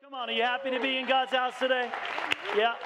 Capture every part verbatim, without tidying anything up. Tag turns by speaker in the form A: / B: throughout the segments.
A: Come on, are you happy to be in God's house today? Yeah.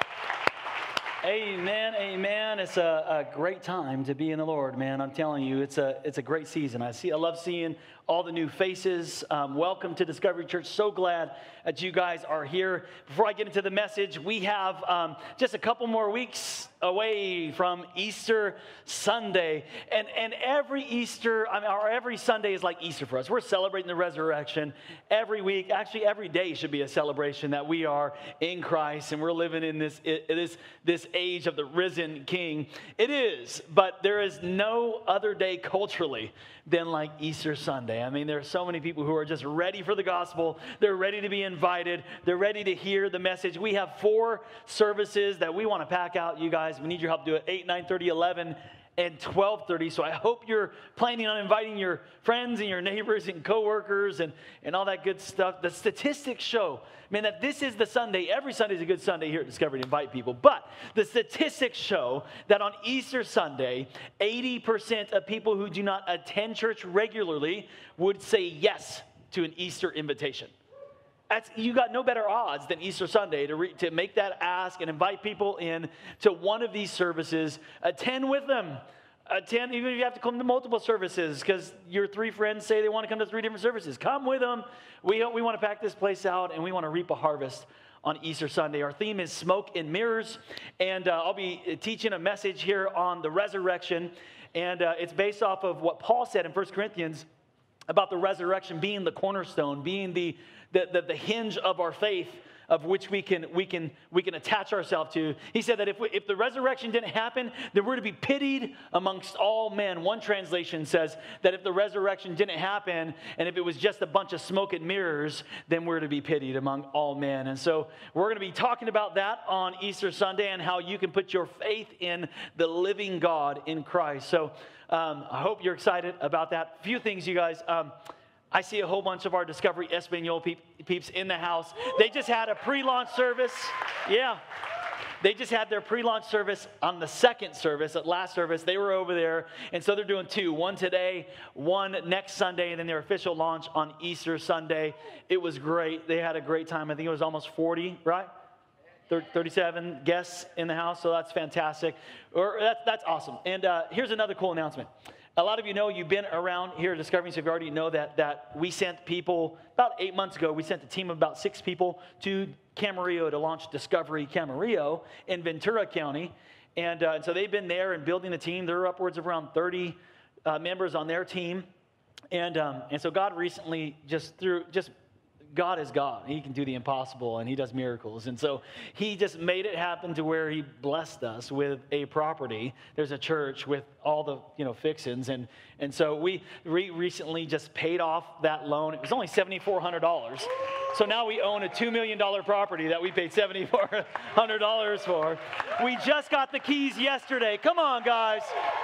A: Amen, amen. It's a, a great time to be in the Lord, man. I'm telling you, it's a it's a great season. I see, I love seeing all the new faces. Um, welcome to Discovery Church. So glad that you guys are here. Before I get into the message, we have um, just a couple more weeks away from Easter Sunday, and and every Easter, I mean, or every Sunday is like Easter for us. We're celebrating the resurrection every week. Actually, every day should be a celebration that we are in Christ, and we're living in this it, it is this age of the risen King. It is, but there is no other day culturally than like Easter Sunday. I mean, there are so many people who are just ready for the gospel. They're ready to be invited. They're ready to hear the message. We have four services that we want to pack out, you guys. We need your help to do it. eight, nine thirty, eleven, and twelve thirty. So I hope you're planning on inviting your friends and your neighbors and coworkers and, and all that good stuff. The statistics show, man, that this is the Sunday. Every Sunday is a good Sunday here at Discovery to invite people. But the statistics show that on Easter Sunday, eighty percent of people who do not attend church regularly would say yes to an Easter invitation. That's, you got no better odds than Easter Sunday to, re, to make that ask and invite people in to one of these services. Attend with them. Attend, even if you have to come to multiple services because your three friends say they want to come to three different services. Come with them. We, we want to pack this place out, and we want to reap a harvest on Easter Sunday. Our theme is Smoke and Mirrors, and uh, I'll be teaching a message here on the resurrection, and uh, it's based off of what Paul said in First Corinthians about the resurrection being the cornerstone, being the The, the, the hinge of our faith, of which we can we can we can attach ourselves to. He said that if we, if the resurrection didn't happen, then we're to be pitied amongst all men. One translation says that if the resurrection didn't happen, and if it was just a bunch of smoke and mirrors, then we're to be pitied among all men. And so we're going to be talking about that on Easter Sunday and how you can put your faith in the living God in Christ. So um, I hope you're excited about that. A few things, you guys. Um, I see a whole bunch of our Discovery Espanol peeps in the house. They just had a pre-launch service. Yeah. They just had their pre-launch service on the second service, at last service. They were over there, and so they're doing two. One today, one next Sunday, and then their official launch on Easter Sunday. It was great. They had a great time. I think it was almost forty, right? thirty-seven guests in the house, so that's fantastic. Or that's, that's awesome. And uh, here's another cool announcement. A lot of you know, you've been around here at Discovery, so you already know that, that we sent people, about eight months ago, we sent a team of about six people to Camarillo to launch Discovery Camarillo in Ventura County. And, uh, and so they've been there and building the team. There are upwards of around thirty uh, members on their team. And um, and so God recently just through, just God is God. He can do the impossible, and he does miracles. And so he just made it happen to where he blessed us with a property. There's a church with all the, you know, fixins. And, and so we re- recently just paid off that loan. It was only seven thousand four hundred dollars. So now we own a two million dollars property that we paid seven thousand four hundred dollars for. We just got the keys yesterday. Come on, guys.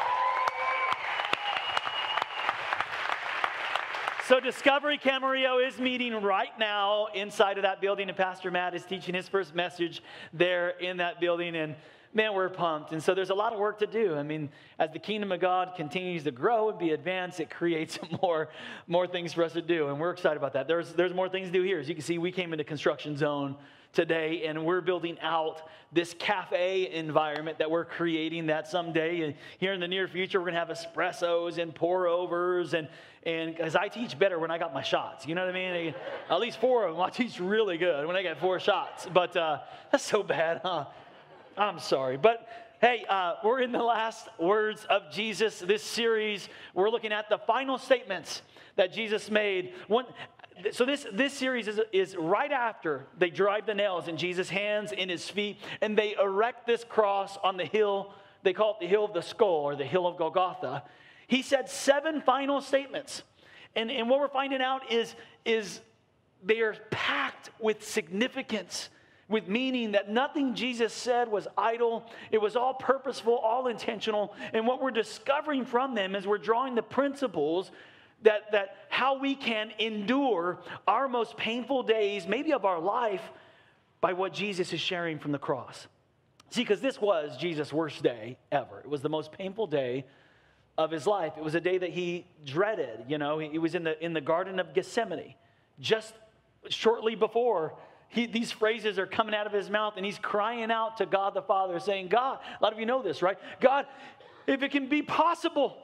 A: So Discovery Camarillo is meeting right now inside of that building, and Pastor Matt is teaching his first message there in that building, and man, we're pumped. And so there's a lot of work to do. I mean, as the kingdom of God continues to grow and be advanced, it creates more, more things for us to do, and we're excited about that. There's, there's more things to do here. As you can see, we came into construction zone today, and we're building out this cafe environment that we're creating that someday. And here in the near future, we're going to have espressos and pour-overs, and and because I teach better when I got my shots. You know what I mean? At least four of them. I teach really good when I get four shots. But uh, that's so bad, huh? I'm sorry. But hey, uh, we're in the last words of Jesus. This series, we're looking at the final statements that Jesus made. One, so this, this series is, is right after they drive the nails in Jesus' hands, in his feet, and they erect this cross on the hill. They call it the hill of the skull, or the hill of Golgotha. He said seven final statements. And, and what we're finding out is, is they are packed with significance, with meaning, that nothing Jesus said was idle. It was all purposeful, all intentional. And what we're discovering from them is we're drawing the principles that, that how we can endure our most painful days, maybe of our life, by what Jesus is sharing from the cross. See, because this was Jesus' worst day ever. It was the most painful day of his life. It was a day that he dreaded. You know, he was in the in the Garden of Gethsemane just shortly before He, these phrases are coming out of his mouth, and he's crying out to God the Father, saying, God, a lot of you know this, right? God, if it can be possible,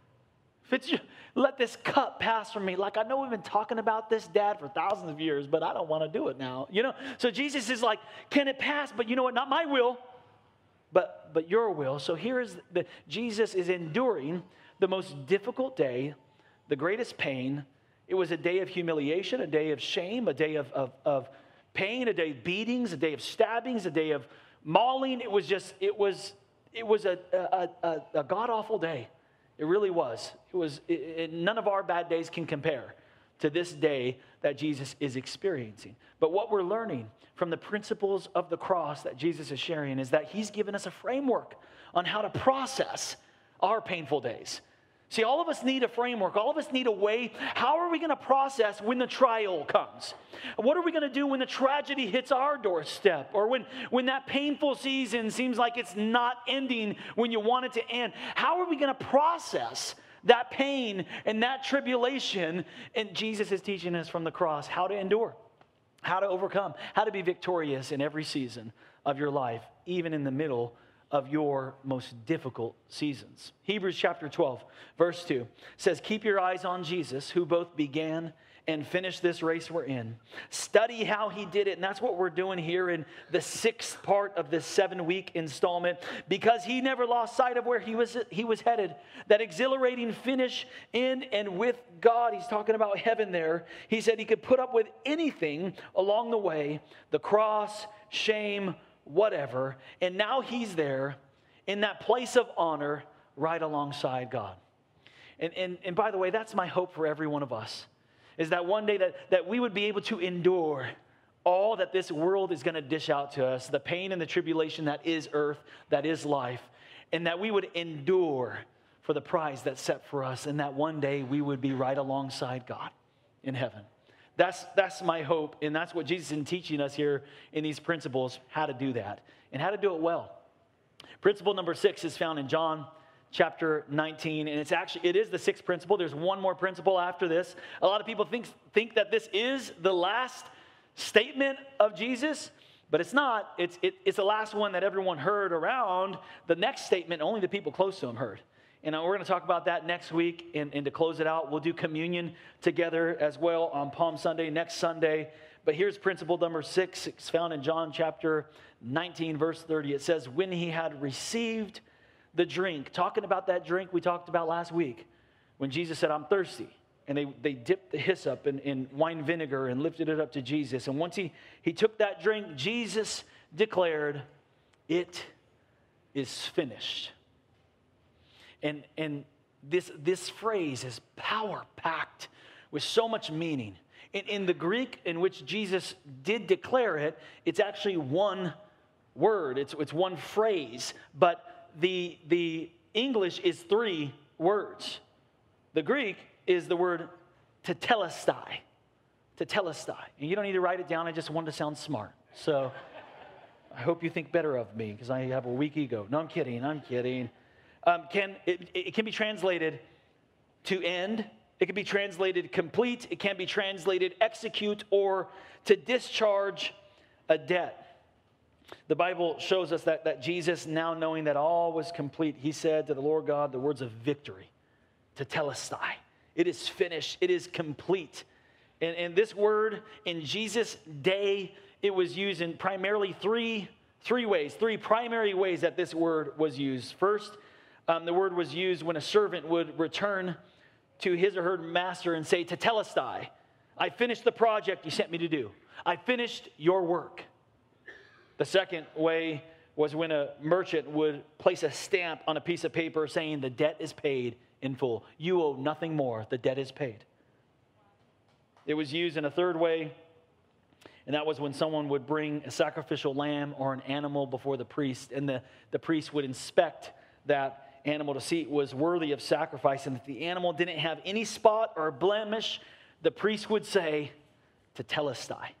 A: if it's, let this cup pass from me. Like, I know we've been talking about this, Dad, for thousands of years, but I don't want to do it now. You know, so Jesus is like, can it pass? But you know what? Not my will, but but your will. So here is the Jesus is enduring the most difficult day, the greatest pain. It was a day of humiliation, a day of shame, a day of of, of pain, a day of beatings, a day of stabbings, a day of mauling. It was just, it was, it was a a, a, a god-awful day. It really was. It was. It, it, none of our bad days can compare to this day that Jesus is experiencing. But what we're learning from the principles of the cross that Jesus is sharing is that he's given us a framework on how to process our painful days. See, all of us need a framework. All of us need a way. How are we going to process when the trial comes? What are we going to do when the tragedy hits our doorstep? Or when, when that painful season seems like it's not ending when you want it to end? How are we going to process that pain and that tribulation? And Jesus is teaching us from the cross how to endure, how to overcome, how to be victorious in every season of your life, even in the middle of your most difficult seasons. Hebrews chapter twelve, verse two says, keep your eyes on Jesus, who both began and finished this race we're in. Study how he did it. And that's what we're doing here in the sixth part of this seven-week installment, because he never lost sight of where he was, he was headed. That exhilarating finish in and with God. He's talking about heaven there. He said he could put up with anything along the way, the cross, shame, whatever. And now he's there in that place of honor right alongside God. And, and, and by the way, that's my hope for every one of us, is that one day that, that we would be able to endure all that this world is going to dish out to us, the pain and the tribulation that is earth, that is life, and that we would endure for the prize that's set for us, and that one day we would be right alongside God in heaven. That's, that's my hope, and that's what Jesus is teaching us here in these principles, how to do that, and how to do it well. Principle number six is found in John chapter nineteen, and it's actually, it is the sixth principle. There's one more principle after this. A lot of people think, think that this is the last statement of Jesus, but it's not. It's, it, it's the last one that everyone heard around. The next statement, only the people close to him heard. And we're going to talk about that next week. And, and to close it out, we'll do communion together as well on Palm Sunday, next Sunday. But here's principle number six. It's found in John chapter nineteen, verse thirty. It says, when he had received the drink, talking about that drink we talked about last week, when Jesus said, I'm thirsty. And they, they dipped the hyssop in, in wine vinegar and lifted it up to Jesus. And once he, he took that drink, Jesus declared, it is finished. And, and this, this phrase is power-packed with so much meaning. In, in the Greek in which Jesus did declare it, it's actually one word. It's, it's one phrase. But the, the English is three words. The Greek is the word tetelestai. Tetelestai. And you don't need to write it down. I just wanted to sound smart. So I hope you think better of me because I have a weak ego. No, I'm kidding. I'm kidding. Um, can it, it can be translated to end. It can be translated complete. It can be translated execute or to discharge a debt. The Bible shows us that, that Jesus, now knowing that all was complete, he said to the Lord God the words of victory, tetelestai. It is finished. It is complete. And, and this word in Jesus' day, it was used in primarily three, three ways, three primary ways that this word was used. First, Um, the word was used when a servant would return to his or her master and say, tetelestai, I finished the project you sent me to do. I finished your work. The second way was when a merchant would place a stamp on a piece of paper saying the debt is paid in full. You owe nothing more. The debt is paid. It was used in a third way, and that was when someone would bring a sacrificial lamb or an animal before the priest, and the, the priest would inspect that animal to see it was worthy of sacrifice, and if the animal didn't have any spot or blemish, the priest would say, tetelestai.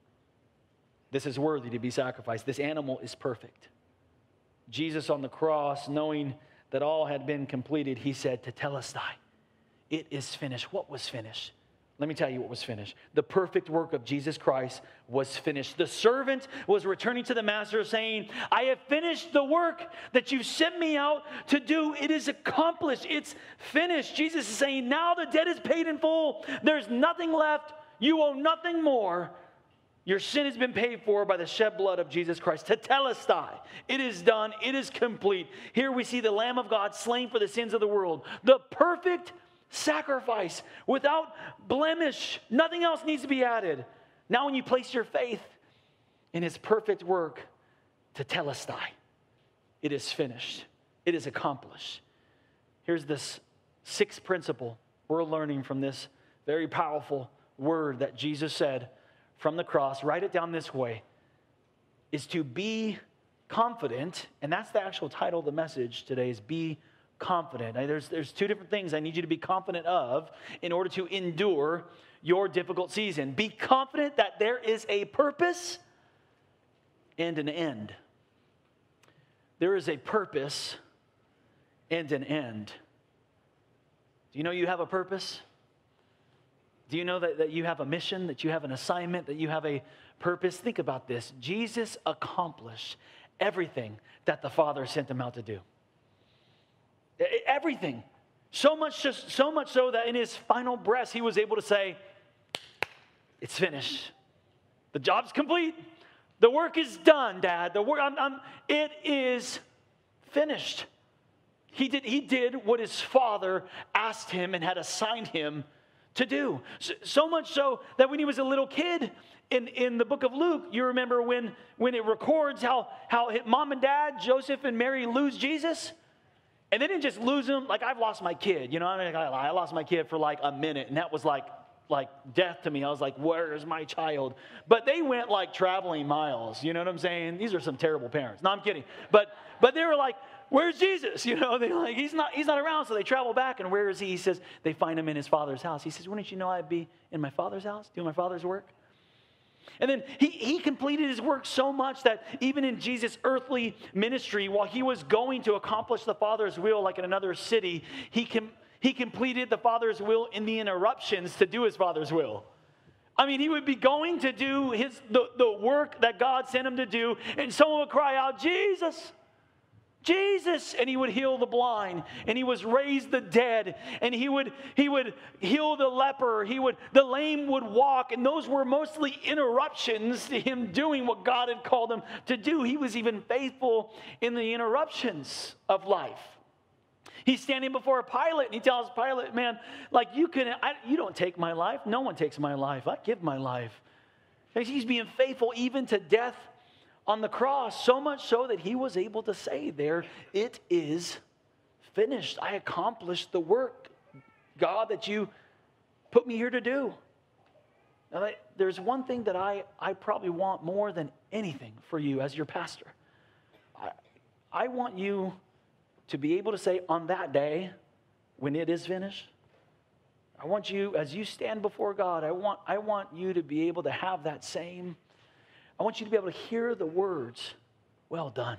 A: This is worthy to be sacrificed. This animal is perfect. Jesus on the cross, knowing that all had been completed, he said, tetelestai. It is finished. What was finished? Let me tell you what was finished. The perfect work of Jesus Christ was finished. The servant was returning to the master saying, I have finished the work that you sent me out to do. It is accomplished. It's finished. Jesus is saying, now the debt is paid in full. There's nothing left. You owe nothing more. Your sin has been paid for by the shed blood of Jesus Christ. Tetelestai. It is done. It is complete. Here we see the Lamb of God slain for the sins of the world. The perfect sacrifice without blemish. Nothing else needs to be added. Now when you place your faith in his perfect work, tetelestai, it is finished. It is accomplished. Here's this sixth principle we're learning from this very powerful word that Jesus said from the cross. Write it down this way, is to be confident, and that's the actual title of the message today, is be confident. Now, there's, there's two different things I need you to be confident of in order to endure your difficult season. Be confident that there is a purpose and an end. There is a purpose and an end. Do you know you have a purpose? Do you know that, that you have a mission, that you have an assignment, that you have a purpose? Think about this. Jesus accomplished everything that the Father sent him out to do. Everything. So much, just, so much so that in his final breath, he was able to say, it's finished. The job's complete. The work is done, Dad. The work, I'm, I'm, it is finished. He did, he did what his Father asked him and had assigned him to do. So, so much so that when he was a little kid, in, in the book of Luke, you remember when, when it records how, how his mom and dad, Joseph and Mary, lose Jesus? And they didn't just lose him. Like, I've lost my kid. You know, I mean, I lost my kid for like a minute, and that was like, like death to me. I was like, where is my child? But they went like traveling miles. You know what I'm saying? These are some terrible parents. No, I'm kidding. But but they were like, where's Jesus? You know, they're like, he's not, he's not around. So they travel back, and where is he? He says, they find him in his father's house. He says, wouldn't you know I'd be in my father's house, doing my father's work? And then he, he completed his work so much that even in Jesus' earthly ministry, while he was going to accomplish the Father's will like in another city, he, com- he completed the Father's will in the interruptions to do his Father's will. I mean, he would be going to do his the, the work that God sent him to do, and someone would cry out, Jesus, Jesus, and he would heal the blind, and he was raise the dead, and he would he would heal the leper, he would the lame would walk, and those were mostly interruptions to him doing what God had called him to do. He was even faithful in the interruptions of life. He's standing before a Pilate, and he tells Pilate, man, like you can, I, you don't take my life. No one takes my life. I give my life. And he's being faithful even to death on the cross, so much so that he was able to say there, it is finished. I accomplished the work, God, that you put me here to do. Now, there's one thing that I, I probably want more than anything for you as your pastor. I, I want you to be able to say on that day, when it is finished, I want you, as you stand before God, I want, I want you to be able to have that same I want you to be able to hear the words, well done.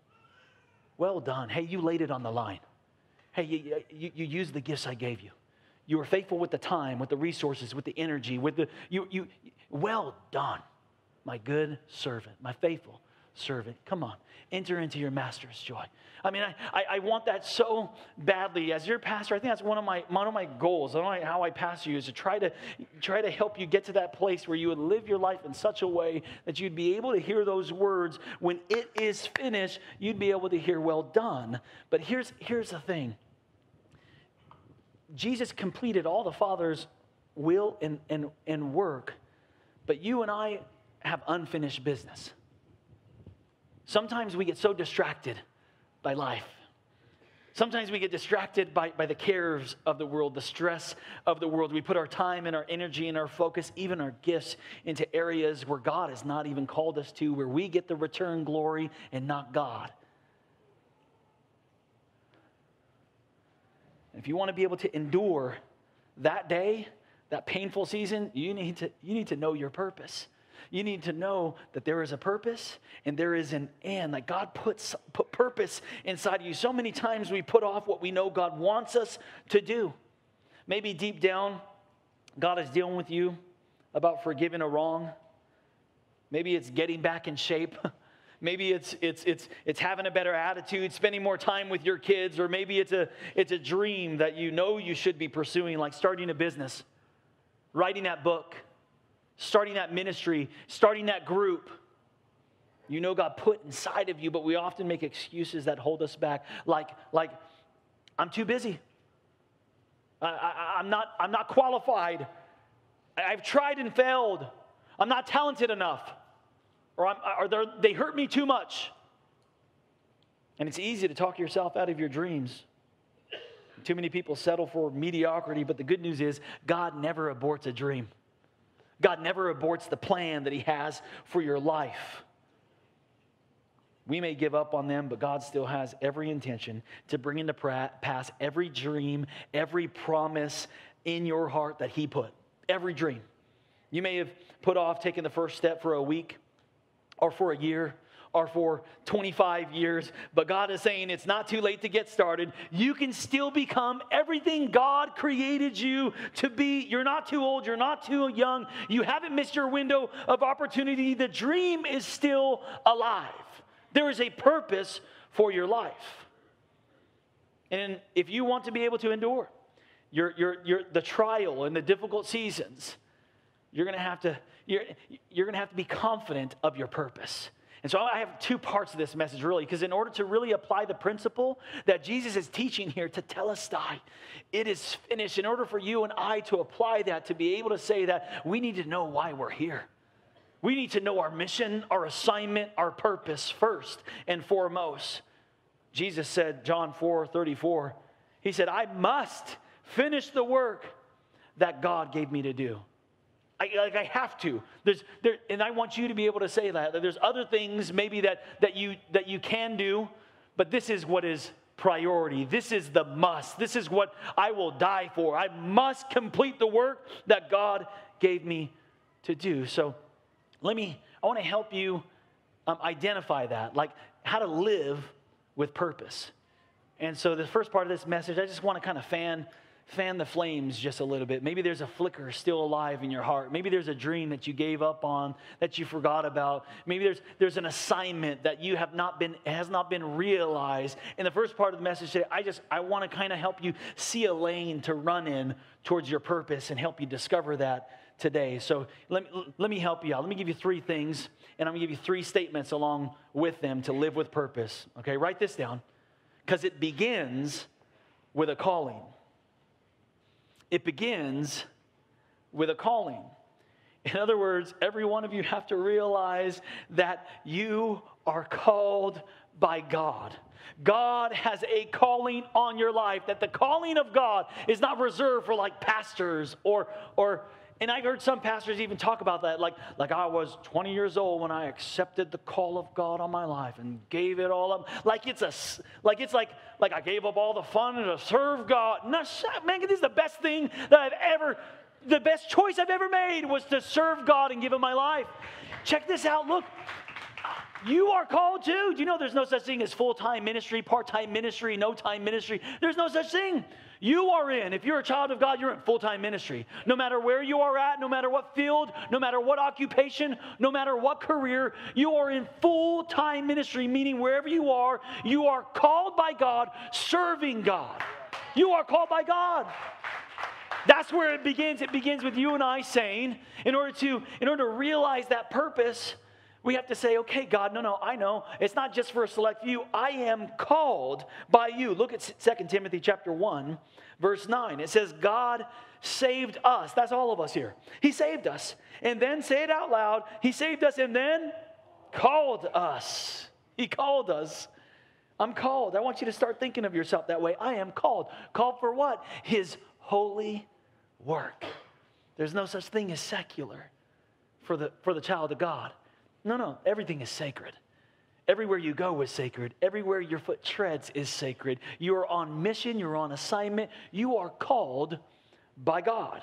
A: Well done. Hey, you laid it on the line. Hey, you, you, you used the gifts I gave you. You were faithful with the time, with the resources, with the energy, with the, you, you, well done, my good servant, my faithful servant. Come on, enter into your master's joy. I mean, I, I, I want that so badly. As your pastor, I think that's one of my one of my goals. I don't know how I pastor you is to try to try to help you get to that place where you would live your life in such a way that you'd be able to hear those words when it is finished. You'd be able to hear, well done. But here's here's the thing. Jesus completed all the Father's will and, and, and work, but you and I have unfinished business. Sometimes we get so distracted by life. Sometimes we get distracted by, by the cares of the world, the stress of the world. We put our time and our energy and our focus, even our gifts, into areas where God has not even called us to, where we get the return glory and not God. If you want to be able to endure that day, that painful season, you need to, you need to know your purpose. You need to know that there is a purpose and there is an and. Like God puts put purpose inside of you. So many times we put off what we know God wants us to do. Maybe deep down, God is dealing with you about forgiving a wrong. Maybe it's getting back in shape. Maybe it's it's it's it's having a better attitude, spending more time with your kids, or maybe it's a it's a dream that you know you should be pursuing, like starting a business, writing that book, starting that ministry, starting that group. You know God put inside of you, but we often make excuses that hold us back, like like I'm too busy. I, I, I'm not I'm not qualified. I've tried and failed. I'm not talented enough. Or, I'm, or they hurt me too much. And it's easy to talk yourself out of your dreams. Too many people settle for mediocrity, but the good news is God never aborts a dream. God never aborts the plan that He has for your life. We may give up on them, but God still has every intention to bring into pass every dream, every promise in your heart that He put. Every dream. You may have put off taking the first step for a week, or for a year, or for twenty-five years. But God is saying it's not too late to get started. You can still become everything God created you to be. You're not too old. You're not too young. You haven't missed your window of opportunity. The dream is still alive. There is a purpose for your life. And if you want to be able to endure your, your, your, the trial and the difficult seasons, you're going to have to you're, you're going to have to be confident of your purpose. And so I have two parts of this message, really, because in order to really apply the principle that Jesus is teaching here, to telestai, it is finished. In order for you and I to apply that, to be able to say that, we need to know why we're here. We need to know our mission, our assignment, our purpose first and foremost. Jesus said, John four thirty-four, He said, I must finish the work that God gave me to do. I, like I have to. There's there, and I want you to be able to say that. That there's other things maybe that, that you that you can do, but this is what is priority. This is the must. This is what I will die for. I must complete the work that God gave me to do. So let me, I want to help you um, identify that, like how to live with purpose. And so the first part of this message, I just want to kind of fan Fan the flames just a little bit. Maybe there's a flicker still alive in your heart. Maybe there's a dream that you gave up on, that you forgot about. Maybe there's there's an assignment that you have not been has not been realized. In the first part of the message today, I just I want to kind of help you see a lane to run in towards your purpose and help you discover that today. So let me let me help you out. Let me give you three things, and I'm going to give you three statements along with them to live with purpose. Okay, write this down, because it begins with a calling. It begins with a calling. In other words, every one of you have to realize that you are called by God. God has a calling on your life, that the calling of God is not reserved for like pastors or, or and I heard some pastors even talk about that, like, like I was twenty years old when I accepted the call of God on my life and gave it all up. Like it's a, like it's like, like I gave up all the fun to serve God. No, man, this is the best thing that I've ever, the best choice I've ever made was to serve God and give Him my life. Check this out. Look, you are called too. Do you know there's no such thing as full-time ministry, part-time ministry, no-time ministry? There's no such thing. You are in, if you're a child of God, you're in full-time ministry. No matter where you are at, no matter what field, no matter what occupation, no matter what career, you are in full-time ministry, meaning wherever you are, you are called by God, serving God. You are called by God. That's where it begins. It begins with you and I saying, in order to, in order to realize that purpose, we have to say, okay, God, no, no, I know. It's not just for a select few. I am called by you. Look at Second Timothy chapter one, verse nine. It says, God saved us. That's all of us here. He saved us. And then, say it out loud, He saved us and then called us. He called us. I'm called. I want you to start thinking of yourself that way. I am called. Called for what? His holy work. There's no such thing as secular for the, for the child of God. No, no, everything is sacred. Everywhere you go is sacred. Everywhere your foot treads is sacred. You are on mission. You're on assignment. You are called by God.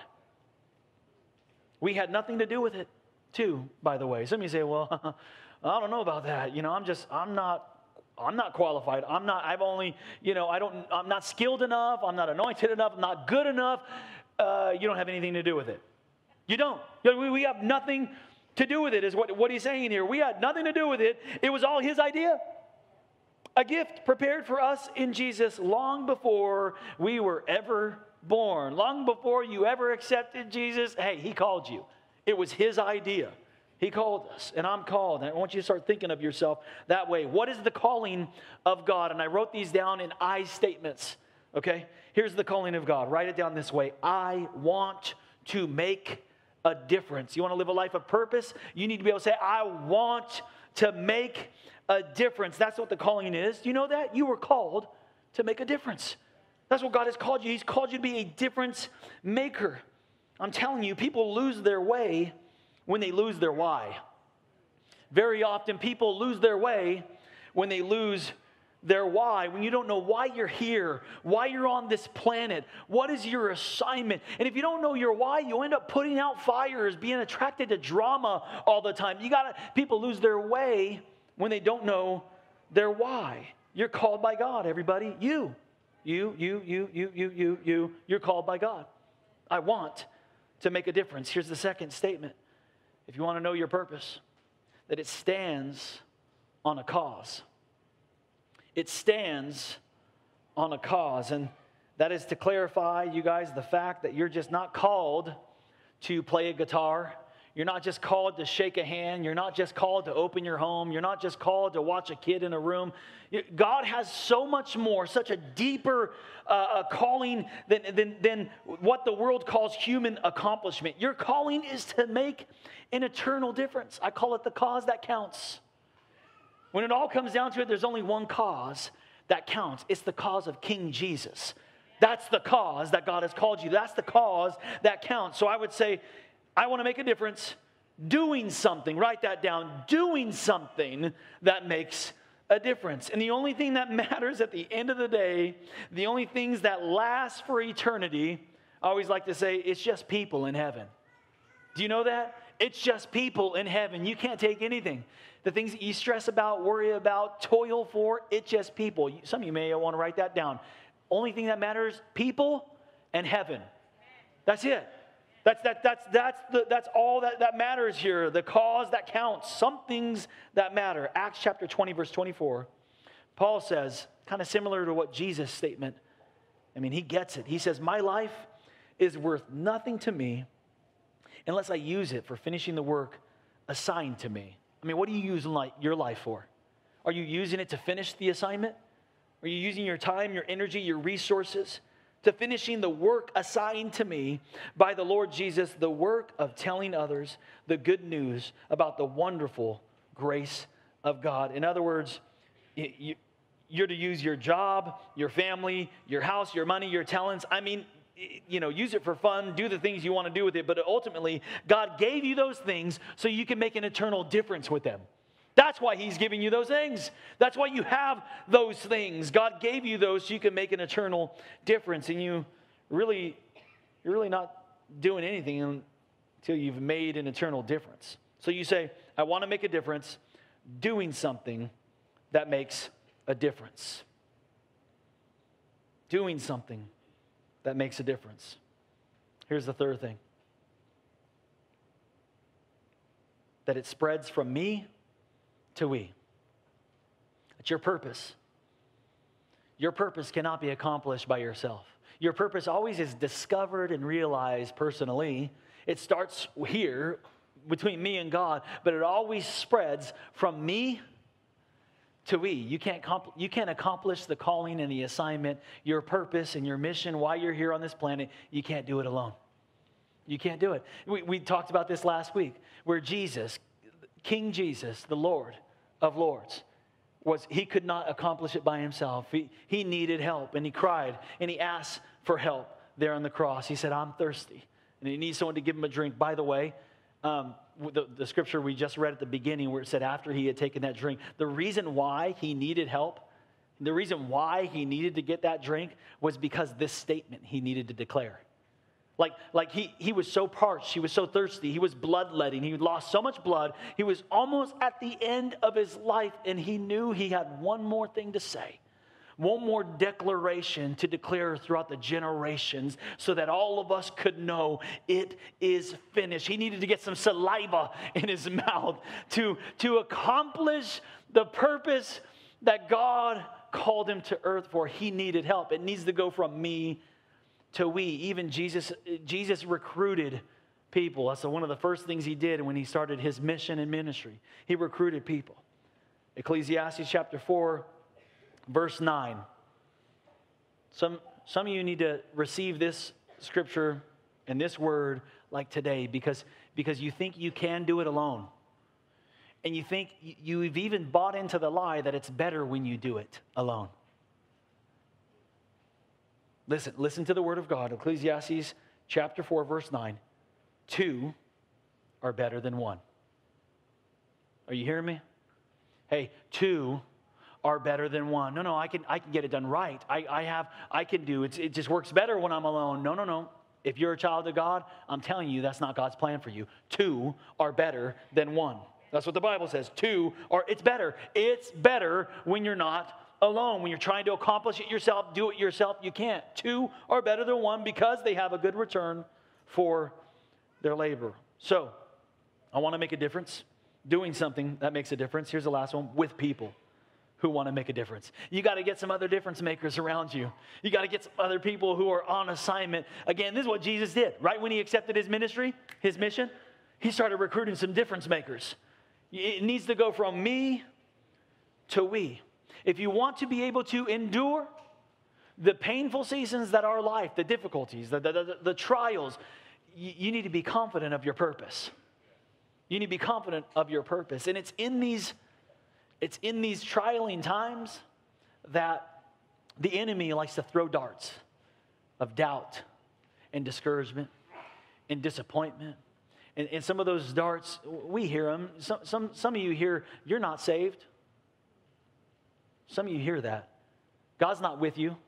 A: We had nothing to do with it, too, by the way. Some of you say, well, I don't know about that. You know, I'm just, I'm not, I'm not qualified. I'm not, I've only, you know, I don't, I'm not skilled enough. I'm not anointed enough. I'm not good enough. uh, you don't have anything to do with it. You don't. We, we have nothing to do with it, is what, what he's saying here. We had nothing to do with it. It was all his idea. A gift prepared for us in Jesus long before we were ever born. Long before you ever accepted Jesus, hey, he called you. It was his idea. He called us, and I'm called. And I want you to start thinking of yourself that way. What is the calling of God? And I wrote these down in I statements, okay? Here's the calling of God. Write it down this way. I want to make a difference. You want to live a life of purpose? You need to be able to say, I want to make a difference. That's what the calling is. Do you know that? You were called to make a difference. That's what God has called you. He's called you to be a difference maker. I'm telling you, people lose their way when they lose their why. Very often people lose their way when they lose their why. When you don't know why you're here, why you're on this planet, what is your assignment. And if you don't know your why, you end up putting out fires, being attracted to drama all the time. You gotta, people lose their way when they don't know their why. You're called by God, everybody. You, you, you, you, you, you, you, you, you're called by God. I want to make a difference. Here's the second statement. If you want to know your purpose, that it stands on a cause. It stands on a cause. And that is to clarify, you guys, the fact that you're just not called to play a guitar. You're not just called to shake a hand. You're not just called to open your home. You're not just called to watch a kid in a room. God has so much more, such a deeper uh, calling than, than, than what the world calls human accomplishment. Your calling is to make an eternal difference. I call it the cause that counts. When it all comes down to it, there's only one cause that counts. It's the cause of King Jesus. That's the cause that God has called you. That's the cause that counts. So I would say, I want to make a difference doing something. Write that down. Doing something that makes a difference. And the only thing that matters at the end of the day, the only things that last for eternity, I always like to say, it's just people in heaven. Do you know that? It's just people in heaven. You can't take anything. The things that you stress about, worry about, toil for, it's just people. Some of you may want to write that down. Only thing that matters, people and heaven. That's it. That's, that, that's, that's, the, that's all that, that matters here. The cause that counts. Some things that matter. Acts chapter twenty, verse twenty-four. Paul says, kind of similar to what Jesus' statement. I mean, he gets it. He says, my life is worth nothing to me unless I use it for finishing the work assigned to me. I mean, what do you use your life for? Are you using it to finish the assignment? Are you using your time, your energy, your resources to finishing the work assigned to me by the Lord Jesus, the work of telling others the good news about the wonderful grace of God? In other words, you're to use your job, your family, your house, your money, your talents. I mean, you know, use it for fun, do the things you want to do with it, but ultimately, God gave you those things so you can make an eternal difference with them. That's why he's giving you those things. That's why you have those things. God gave you those so you can make an eternal difference. And you really, you're really not doing anything until you've made an eternal difference. So you say, I want to make a difference doing something that makes a difference. Doing something that makes a difference. Here's the third thing. That it spreads from me to we. It's your purpose. Your purpose cannot be accomplished by yourself. Your purpose always is discovered and realized personally. It starts here between me and God, but it always spreads from me to we. You can't, compl- you can't accomplish the calling and the assignment, your purpose and your mission, why you're here on this planet. You can't do it alone. You can't do it. We, we talked about this last week, where Jesus, King Jesus, the Lord of Lords, was he could not accomplish it by himself. He, he needed help, and he cried, and he asked for help there on the cross. He said, I'm thirsty, and he needs someone to give him a drink. By the way, um, the, the scripture we just read at the beginning where it said after he had taken that drink, the reason why he needed help, the reason why he needed to get that drink was because this statement he needed to declare. Like, like he, he was so parched, he was so thirsty, he was bloodletting, he lost so much blood, he was almost at the end of his life, and he knew he had one more thing to say. One more declaration to declare throughout the generations so that all of us could know it is finished. He needed to get some saliva in his mouth to, to accomplish the purpose that God called him to earth for. He needed help. It needs to go from me to we. Even Jesus, Jesus recruited people. That's one of the first things he did when he started his mission and ministry. He recruited people. Ecclesiastes chapter four, verse nine. Some, some of you need to receive this scripture and this word like today because, because you think you can do it alone. And you think you've even bought into the lie that it's better when you do it alone. Listen, listen to the word of God. Ecclesiastes chapter four, verse nine. Two are better than one. Are you hearing me? Hey, two are better than one. No, no, I can I can get it done right. I, I have, I can do it. It just works better when I'm alone. No, no, no. If you're a child of God, I'm telling you that's not God's plan for you. Two are better than one. That's what the Bible says. Two are, it's better. It's better when you're not alone. When you're trying to accomplish it yourself, do it yourself, you can't. Two are better than one because they have a good return for their labor. So, I want to make a difference. Doing something that makes a difference. Here's the last one. With people who want to make a difference. You got to get some other difference makers around you. You got to get some other people who are on assignment. Again, this is what Jesus did. Right when he accepted his ministry, his mission, he started recruiting some difference makers. It needs to go from me to we. If you want to be able to endure the painful seasons that are life, the difficulties, the, the, the, the trials, you, you need to be confident of your purpose. You need to be confident of your purpose. And it's in these, it's in these trialing times that the enemy likes to throw darts of doubt and discouragement and disappointment. And, and some of those darts, we hear them. Some, some, some of you hear, you're not saved. Some of you hear that. God's not with you.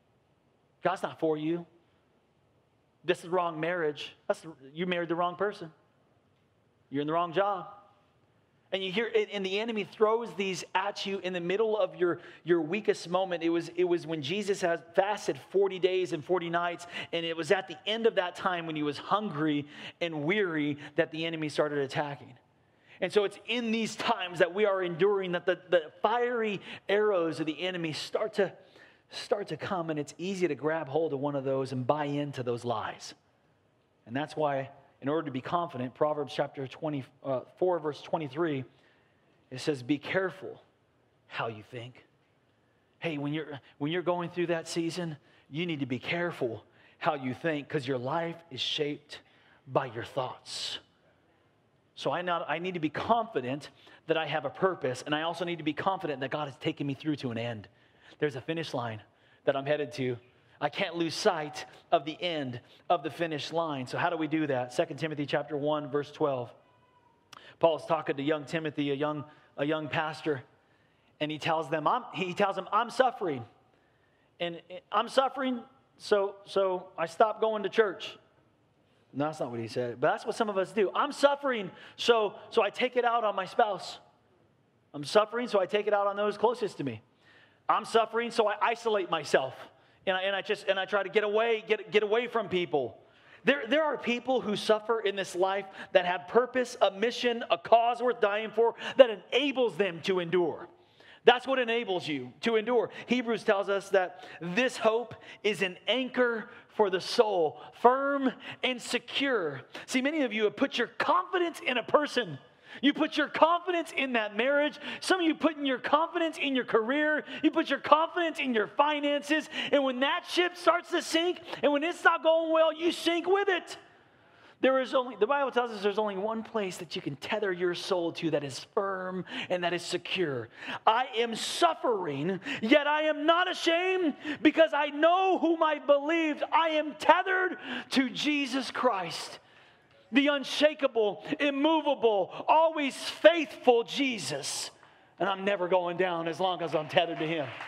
A: God's not for you. This is the wrong marriage. That's, you married the wrong person. You're in the wrong job. And you hear, and the enemy throws these at you in the middle of your, your weakest moment. It was, it was when Jesus had fasted forty days and forty nights, and it was at the end of that time when he was hungry and weary that the enemy started attacking. And so it's in these times that we are enduring that the, the fiery arrows of the enemy start to, start to come, and it's easy to grab hold of one of those and buy into those lies. And that's why, in order to be confident, Proverbs chapter twenty-four, verse twenty-three, it says, be careful how you think. Hey, when you're, when you're going through that season, you need to be careful how you think because your life is shaped by your thoughts. So I, not, I need to be confident that I have a purpose, and I also need to be confident that God has taken me through to an end. There's a finish line that I'm headed to. I can't lose sight of the end of the finish line. So how do we do that? Second Timothy chapter one, verse twelve. Paul's talking to young Timothy, a young, a young pastor, and he tells them, I'm, he tells them, I'm suffering. And I'm suffering, so, so I stopped going to church. No, that's not what he said, but that's what some of us do. I'm suffering, so, so I take it out on my spouse. I'm suffering, so I take it out on those closest to me. I'm suffering, so I isolate myself. And I, and I just and I try to get away, get, get away from people. There, there are people who suffer in this life that have purpose, a mission, a cause worth dying for that enables them to endure. That's what enables you to endure. Hebrews tells us that this hope is an anchor for the soul, firm and secure. See, many of you have put your confidence in a person. You put your confidence in that marriage. Some of you put your confidence in your career. You put your confidence in your finances. And when that ship starts to sink, and when it's not going well, you sink with it. There is only, the Bible tells us there's only one place that you can tether your soul to that is firm and that is secure. I am suffering, yet I am not ashamed because I know whom I believed. I am tethered to Jesus Christ, the unshakable, immovable, always faithful Jesus. And I'm never going down as long as I'm tethered to him.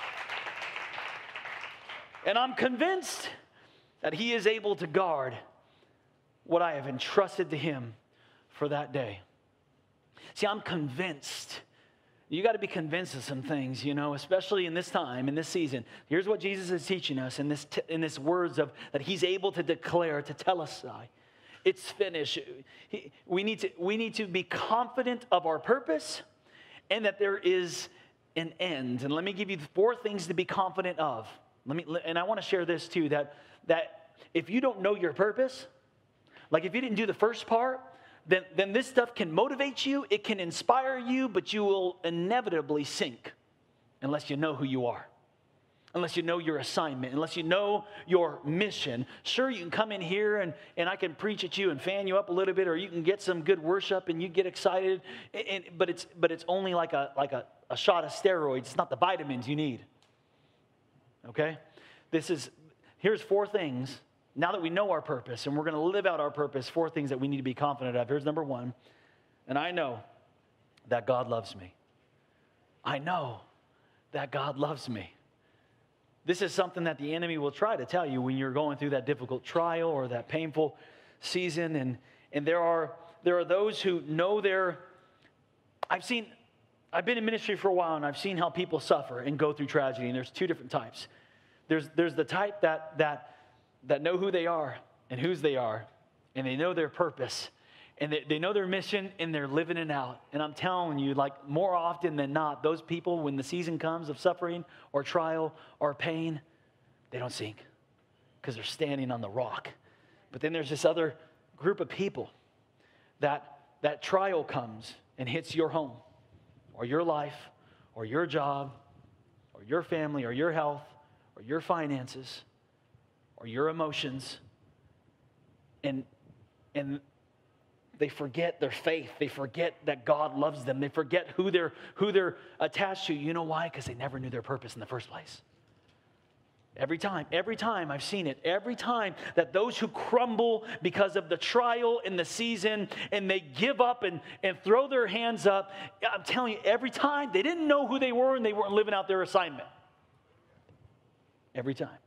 A: And I'm convinced that he is able to guard what I have entrusted to him for that day. See, I'm convinced. You got to be convinced of some things, you know, especially in this time, in this season. Here's what Jesus is teaching us in this, t- in this words of that he's able to declare, to tell us, it's finished. He, we, need to, we need to be confident of our purpose and that there is an end. And let me give you four things to be confident of. Let me, and I want to share this too, that, that if you don't know your purpose, like if you didn't do the first part, Then, then this stuff can motivate you, it can inspire you, but you will inevitably sink unless you know who you are, unless you know your assignment, unless you know your mission. Sure, you can come in here and, and I can preach at you and fan you up a little bit, or you can get some good worship and you get excited, and, and, but it's but it's only like a like a, a shot of steroids. It's not the vitamins you need. Okay? This is, here's four things. Now that we know our purpose and we're going to live out our purpose, four things that we need to be confident of. Here's number one. And I know that God loves me. I know that God loves me. This is something that the enemy will try to tell you when you're going through that difficult trial or that painful season. And, and there are there are those who know their, I've seen, I've been in ministry for a while and I've seen how people suffer and go through tragedy. And there's two different types. There's there's the type that that that know who they are and whose they are, and they know their purpose, and they, they know their mission, and they're living it out. And I'm telling you, like more often than not, those people, when the season comes of suffering or trial or pain, they don't sink because they're standing on the rock. But then there's this other group of people that that trial comes and hits your home or your life or your job or your family or your health or your finances or your emotions, and and they forget their faith. They forget that God loves them. They forget who they're who they're attached to. You know why? Because they never knew their purpose in the first place. Every time, every time I've seen it, every time that those who crumble because of the trial in the season and they give up and, and throw their hands up, I'm telling you, every time they didn't know who they were and they weren't living out their assignment. Every time.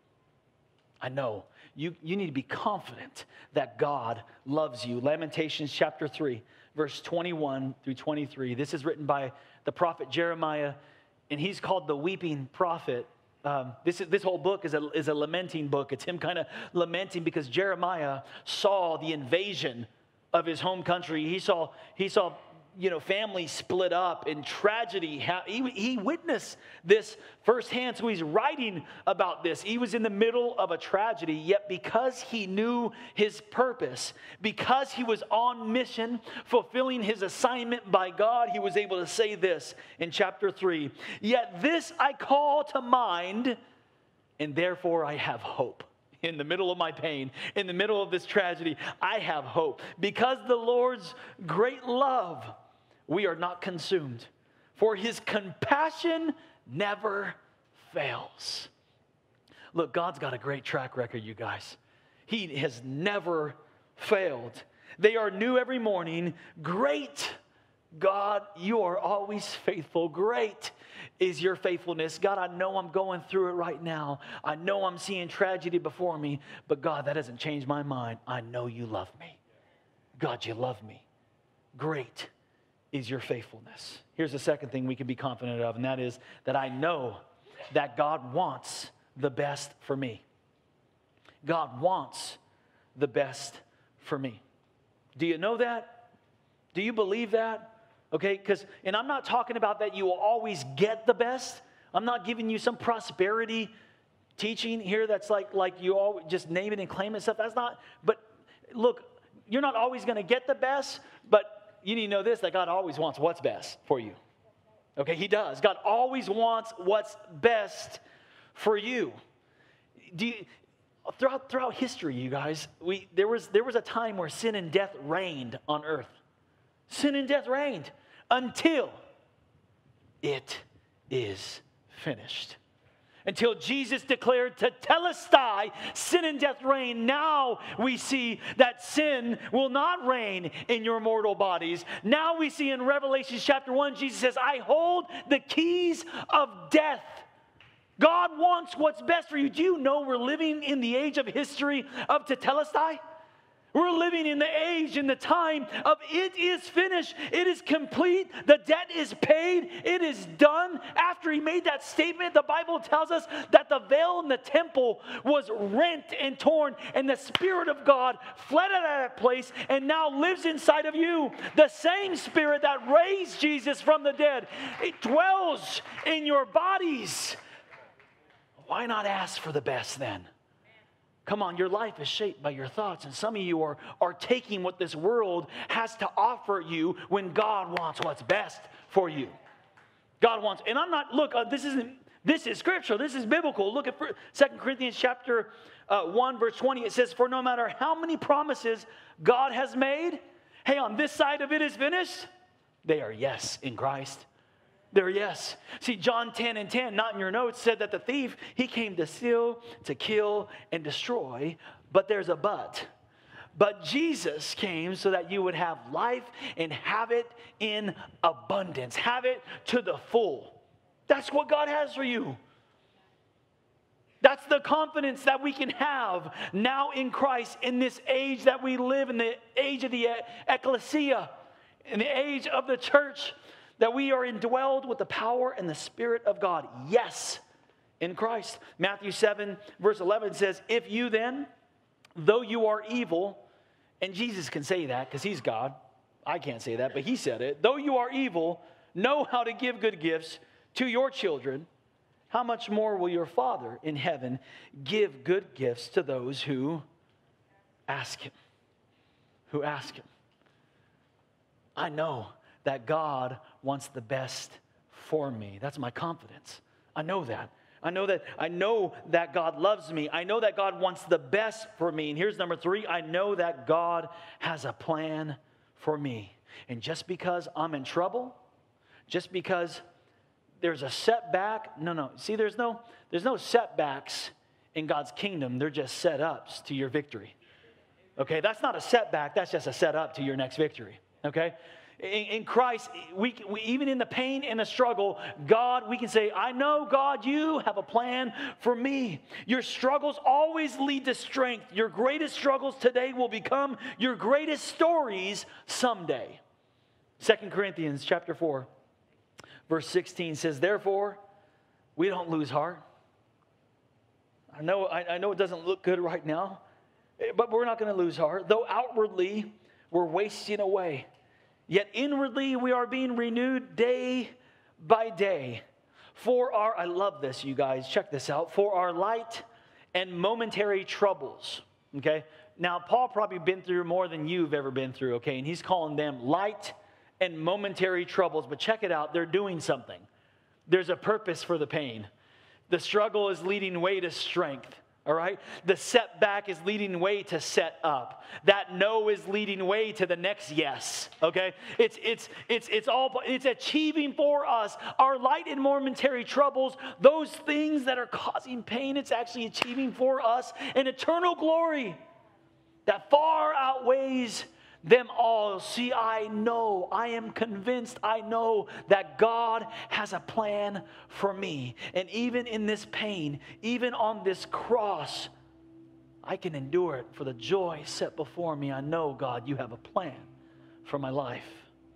A: I know. You, you need to be confident that God loves you. Lamentations chapter three, verse twenty-one through twenty-three. This is written by the prophet Jeremiah, and he's called the weeping prophet. Um, this, is, this whole book is a, is a lamenting book. It's him kind of lamenting because Jeremiah saw the invasion of his home country. He saw, he saw you know, families split up and tragedy. He, he witnessed this firsthand, so he's writing about this. He was in the middle of a tragedy, yet because he knew his purpose, because he was on mission, fulfilling his assignment by God, he was able to say this in chapter three, "Yet this I call to mind, and therefore I have hope." In the middle of my pain, in the middle of this tragedy, I have hope. Because the Lord's great love, we are not consumed, for his compassion never fails. Look, God's got a great track record, you guys. He has never failed. They are new every morning. Great God, you are always faithful. Great is your faithfulness. God, I know I'm going through it right now. I know I'm seeing tragedy before me, but God, that doesn't change my mind. I know you love me. God, you love me. Great is your faithfulness. Here's the second thing we can be confident of, and that is that I know that God wants the best for me. God wants the best for me. Do you know that? Do you believe that? Okay, because, and I'm not talking about that you will always get the best. I'm not giving you some prosperity teaching here that's like, like you all just name it and claim it stuff. That's not, but look, you're not always going to get the best, but you need to know this, that God always wants what's best for you. Okay, he does. God always wants what's best for you. Do you, throughout throughout history, you guys, we there was there was a time where sin and death reigned on earth. Sin and death reigned until it is finished. Until Jesus declared tetelestai, sin and death reign. Now we see that sin will not reign in your mortal bodies. Now we see in Revelation chapter one, Jesus says, I hold the keys of death. God wants what's best for you. Do you know we're living in the age of history of tetelestai? We're living in the age, in the time of it is finished. It is complete. The debt is paid. It is done. After he made that statement, the Bible tells us that the veil in the temple was rent and torn, and the Spirit of God fled out of that place and now lives inside of you. The same Spirit that raised Jesus from the dead, it dwells in your bodies. Why not ask for the best then? Come on, your life is shaped by your thoughts. And some of you are, are taking what this world has to offer you when God wants what's best for you. God wants, and I'm not, look, uh, this isn't, this is scriptural. This is biblical. Look at Second Corinthians chapter uh, one, verse twenty. It says, for no matter how many promises God has made, hey, on this side of it is finished, they are yes in Christ. They're yes. See, John ten and ten, not in your notes, said that the thief, he came to steal, to kill, and destroy. But there's a but. But Jesus came so that you would have life and have it in abundance. Have it to the full. That's what God has for you. That's the confidence that we can have now in Christ in this age that we live, in the age of the ecclesia, in the age of the church. That we are indwelled with the power and the Spirit of God. Yes, in Christ. Matthew seven, verse eleven says, if you then, though you are evil, and Jesus can say that because he's God. I can't say that, but he said it. Though you are evil, know how to give good gifts to your children. How much more will your Father in heaven give good gifts to those who ask him? Who ask him. I know that God wants the best for me. That's my confidence. I know that. I know that I know that God loves me. I know that God wants the best for me. And here's number three. I know that God has a plan for me. And just because I'm in trouble, just because there's a setback, no, no. See, there's no, there's no setbacks in God's kingdom. They're just set-ups to your victory. Okay, that's not a setback. That's just a set-up to your next victory. Okay? In Christ, we, we even in the pain and the struggle, God, we can say, I know, God, you have a plan for me. Your struggles always lead to strength. Your greatest struggles today will become your greatest stories someday. Second Corinthians chapter four, verse sixteen says, therefore, we don't lose heart. I know, I, I know it doesn't look good right now, but we're not going to lose heart. Though outwardly, we're wasting away. Yet inwardly we are being renewed day by day. For our, I love this, you guys, check this out. For our light and momentary troubles, okay? Now, Paul probably been through more than you've ever been through, okay? And he's calling them light and momentary troubles. But check it out, they're doing something. There's a purpose for the pain. The struggle is leading way to strength. All right? The setback is leading way to set up. That no is leading way to the next yes. Okay? It's it's it's it's all it's achieving for us our light and momentary troubles, those things that are causing pain, it's actually achieving for us an eternal glory that far outweighs them all. See, I know, I am convinced, I know that God has a plan for me. And even in this pain, even on this cross, I can endure it for the joy set before me. I know, God, you have a plan for my life.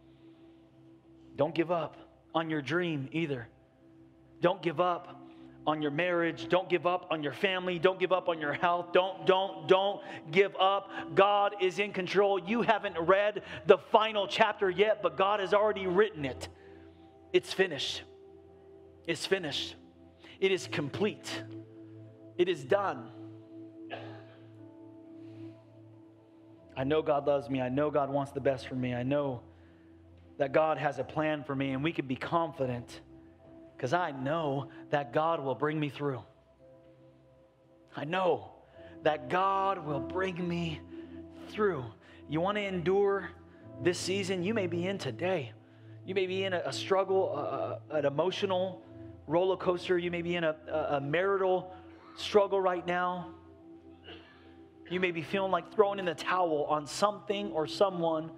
A: Don't give up on your dream either. Don't give up on your marriage. Don't give up on your family. Don't give up on your health. Don't, don't, don't give up. God is in control. You haven't read the final chapter yet, but God has already written it. It's finished. It's finished. It is complete. It is done. I know God loves me. I know God wants the best for me. I know that God has a plan for me, and we can be confident because I know that God will bring me through. I know that God will bring me through. You want to endure this season? You may be in today. You may be in a, a struggle, uh, an emotional roller coaster. You may be in a, a marital struggle right now. You may be feeling like throwing in the towel on something or someone.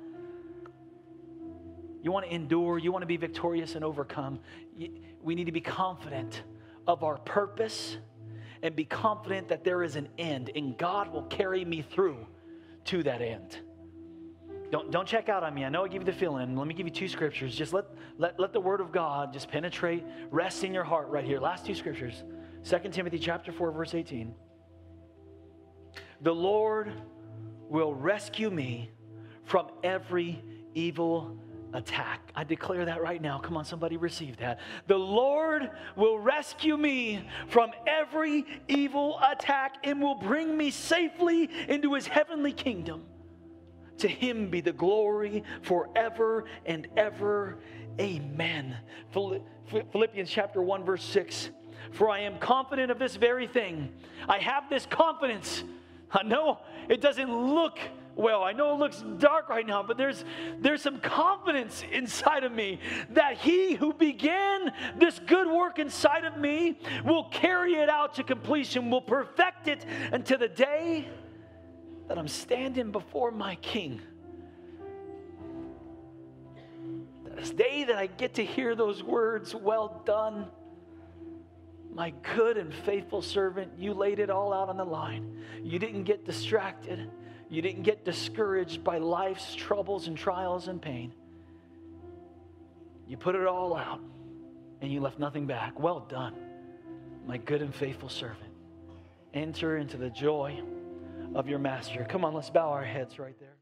A: You want to endure. You want to be victorious and overcome. We need to be confident of our purpose and be confident that there is an end, and God will carry me through to that end. Don't, don't check out on me. I know I give you the fill-in. Let me give you two scriptures. Just let, let, let the word of God just penetrate, rest in your heart right here. Last two scriptures. Second Timothy chapter four, verse eighteen. The Lord will rescue me from every evil attack. I declare that right now. Come on, somebody receive that. The Lord will rescue me from every evil attack and will bring me safely into his heavenly kingdom. To him be the glory forever and ever. Amen. Philippians chapter one, verse six. For I am confident of this very thing. I have this confidence. I know it doesn't look well. I know it looks dark right now, but there's, there's some confidence inside of me that he who began this good work inside of me will carry it out to completion, will perfect it until the day that I'm standing before my King. This day that I get to hear those words, well done, my good and faithful servant. You laid it all out on the line. You didn't get distracted. You didn't get discouraged by life's troubles and trials and pain. You put it all out and you left nothing back. Well done, my good and faithful servant. Enter into the joy of your master. Come on, let's bow our heads right there.